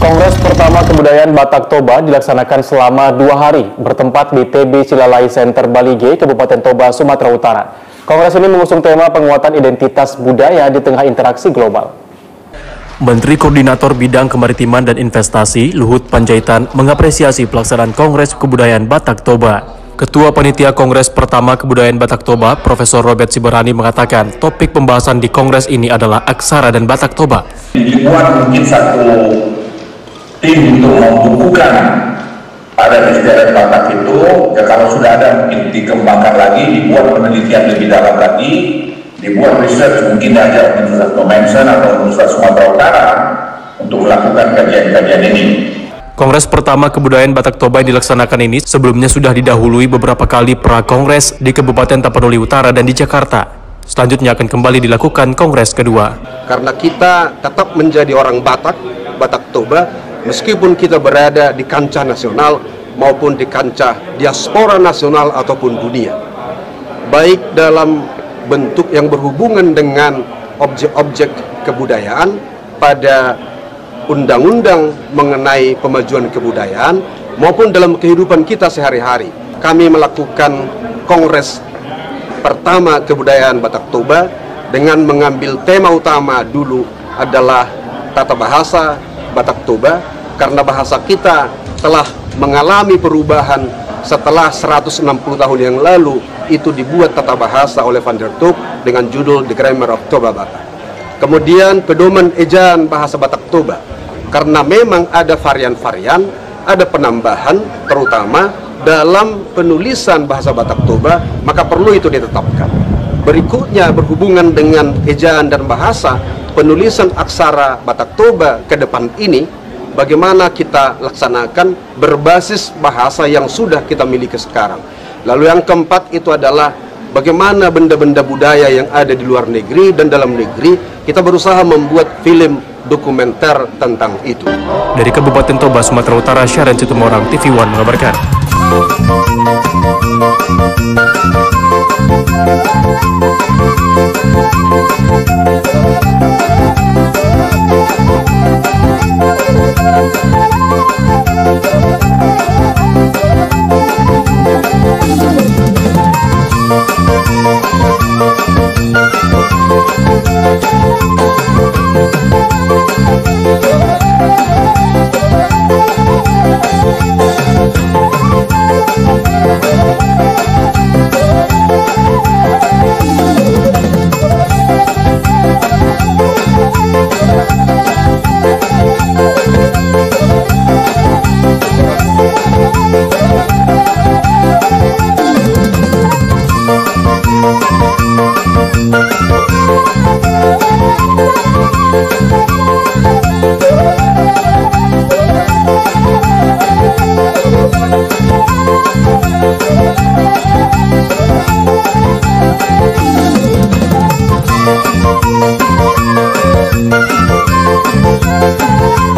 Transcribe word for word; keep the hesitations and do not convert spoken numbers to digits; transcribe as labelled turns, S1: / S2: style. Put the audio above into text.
S1: Kongres pertama Kebudayaan Batak Toba dilaksanakan selama dua hari, bertempat di T B Cilalai Center Balige, Kabupaten Toba, Sumatera Utara. Kongres ini mengusung tema penguatan identitas budaya di tengah interaksi global. Menteri Koordinator Bidang Kemaritiman dan Investasi, Luhut Panjaitan, mengapresiasi pelaksanaan Kongres Kebudayaan Batak Toba. Ketua Panitia Kongres pertama Kebudayaan Batak Toba, Profesor Robert Siberani, mengatakan topik pembahasan di Kongres ini adalah aksara dan Batak Toba.
S2: Dibuat mungkin satu tim untuk membukukan ada istiadat Batak itu, ya kalau sudah ada mungkin dikembangkan lagi, dibuat penelitian lebih dalam lagi, dibuat research mungkin ada Universitas Nomensen atau Universitas Sumatera Utara untuk melakukan kajian-kajian ini.
S1: Kongres pertama Kebudayaan Batak Toba yang dilaksanakan ini sebelumnya sudah didahului beberapa kali pra-kongres di Kabupaten Tapanuli Utara dan di Jakarta. Selanjutnya akan kembali dilakukan kongres kedua.
S3: Karena kita tetap menjadi orang Batak, Batak Toba, meskipun kita berada di kancah nasional maupun di kancah diaspora nasional ataupun dunia. Baik dalam bentuk yang berhubungan dengan objek-objek kebudayaan pada undang-undang mengenai pemajuan kebudayaan maupun dalam kehidupan kita sehari-hari. Kami melakukan kongres pertama Kebudayaan Batak Toba dengan mengambil tema utama dulu adalah tata bahasa Batak Toba, karena bahasa kita telah mengalami perubahan setelah seratus enam puluh tahun yang lalu. Itu dibuat tata bahasa oleh Van der Toep dengan judul The Grammar of Toba Batak. Kemudian pedoman ejaan bahasa Batak Toba, karena memang ada varian-varian, ada penambahan terutama dalam penulisan bahasa Batak Toba, maka perlu itu ditetapkan. Berikutnya berhubungan dengan ejaan dan bahasa, penulisan aksara Batak Toba ke depan ini, bagaimana kita laksanakan berbasis bahasa yang sudah kita miliki sekarang. Lalu yang keempat itu adalah bagaimana benda-benda budaya yang ada di luar negeri dan dalam negeri, kita berusaha membuat film dokumenter tentang itu.
S1: Dari Kabupaten Toba, Sumatera Utara, Syaren Citumorang, T V One mengabarkan.
S4: Thank you.